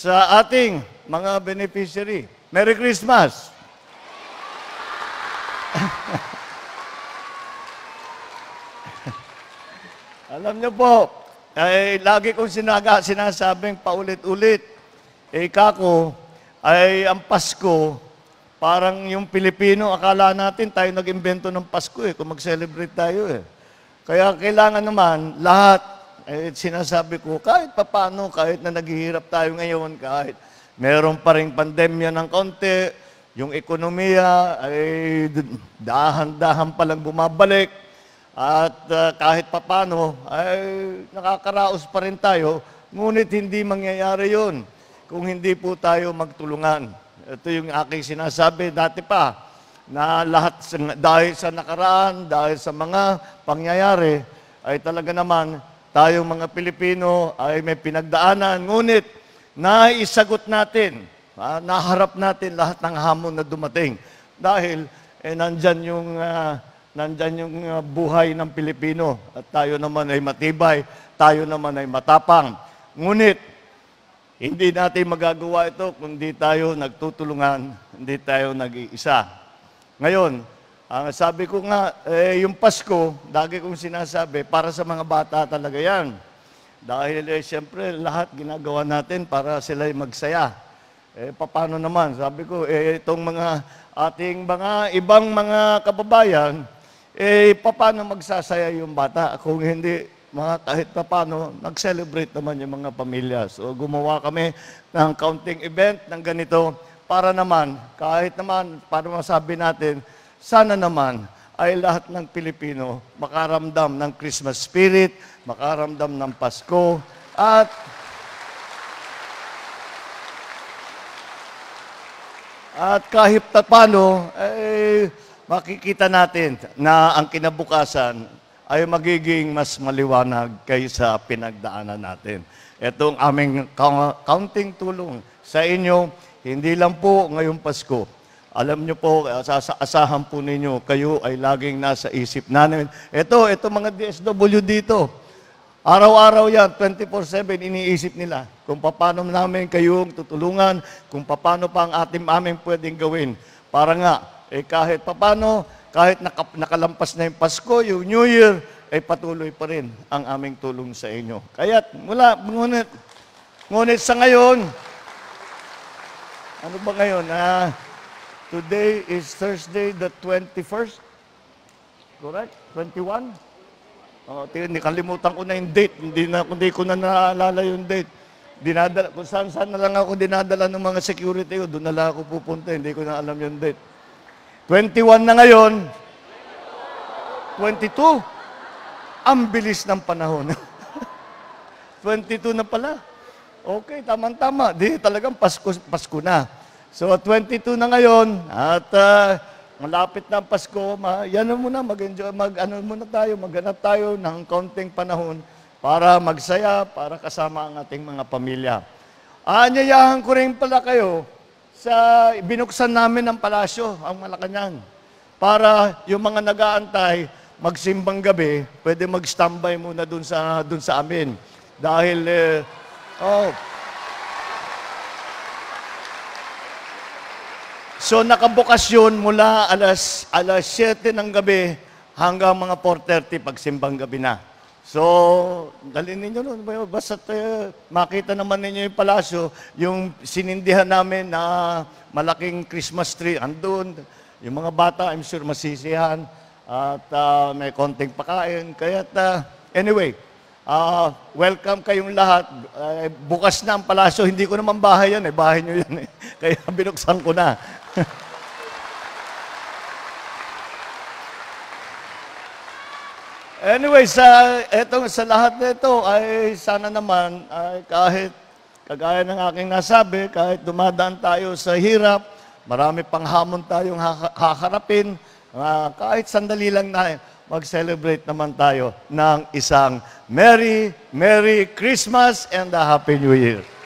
sa ating mga beneficiary. Merry Christmas! Alam niyo po, ay lagi kong sinasabing paulit-ulit, kako, ay ang Pasko, parang yung Pilipino, akala natin tayo nag-imbento ng Pasko kung mag-celebrate tayo Kaya kailangan naman, lahat, sinasabi ko, kahit papano, kahit na naghihirap tayo ngayon, kahit meron pa rin pandemya ng konti, yung ekonomiya ay dahan-dahan palang bumabalik, at kahit papano, ay nakakaraos pa rin tayo, ngunit hindi mangyayari yun kung hindi po tayo magtulungan. Ito yung aking sinasabi dati pa, na lahat dahil sa nakaraan, dahil sa mga pangyayari, ay talaga naman tayong mga Pilipino ay may pinagdaanan, ngunit naisagot natin, naharap natin lahat ng hamon na dumating. Dahil nandyan yung buhay ng Pilipino at tayo naman ay matibay, tayo naman ay matapang. Ngunit, hindi natin magagawa ito kung hindi tayo nagtutulungan, hindi tayo nag-iisa. Ngayon, sabi ko nga, yung Pasko, lagi kong sinasabi, para sa mga bata talaga yan. Dahil siyempre lahat ginagawa natin para sila magsaya. Paano naman? Sabi ko, itong mga ating mga ibang mga kababayan, paano magsasaya yung bata kung hindi kahit paano nag-celebrate naman yung mga pamilya. So gumawa kami ng counting event ng ganito para naman, kahit naman, para masabi natin, sana naman ay lahat ng Pilipino makaramdam ng Christmas spirit, makaramdam ng Pasko, at kahit paano, makikita natin na ang kinabukasan ay magiging mas maliwanag kaysa pinagdaanan natin. Ito ang aming counting tulong sa inyo, hindi lang po ngayong Pasko. Alam nyo po, asahan po ninyo, kayo ay laging nasa isip namin. Ito mga DSW dito. Araw-araw yan, 24/7, iniisip nila kung paano namin kayong tutulungan, kung paano pa ang aming pwedeng gawin. Para nga, kahit paano, kahit nakalampas na yung Pasko, yung New Year, ay patuloy pa rin ang aming tulong sa inyo. Kaya't ngunit sa ngayon, ano ba ngayon? Today is Thursday the 21st. Correct? 21? Kalimutan ko na yung date. Hindi ko na naalala yung date. Kung saan na lang ako dinadala ng mga security ko, doon na lang ako pupunta. Hindi ko na alam yung date. 21 na ngayon. 22. Ang bilis ng panahon. 22 na pala. Okay, tamang-tama. Di talagang Pasko na. So, 22 na ngayon, at malapit na ang Pasko, maghanap tayo ng kaunting panahon para magsaya, para kasama ang ating mga pamilya. Aanyayahan ko rin pala kayo sa binuksan namin ng palasyo, ang Malacanang, para yung mga nag-aantay, magsimbang gabi, pwede mag-standby muna dun sa amin. Dahil, so, nakabukas yun mula alas 7 ng gabi hanggang mga 4:30 pagsimbang gabi na. So, dalhin ninyo nun. Basta makita naman ninyo yung palasyo, yung sinindihan namin na malaking Christmas tree, andun. Yung mga bata, I'm sure masisihan. At may konting pakain. Kaya, anyway, welcome kayong lahat. Bukas na ang palasyo. Hindi ko naman bahay yan. Bahay nyo yan. Kaya binuksan ko na. Anyway, sa lahat na ito ay sana naman ay kahit kagaya ng aking nasabi, kahit dumadaan tayo sa hirap, marami pang hamon tayong haharapin, kahit sandali lang na mag-celebrate naman tayo ng isang Merry Christmas and a Happy New Year.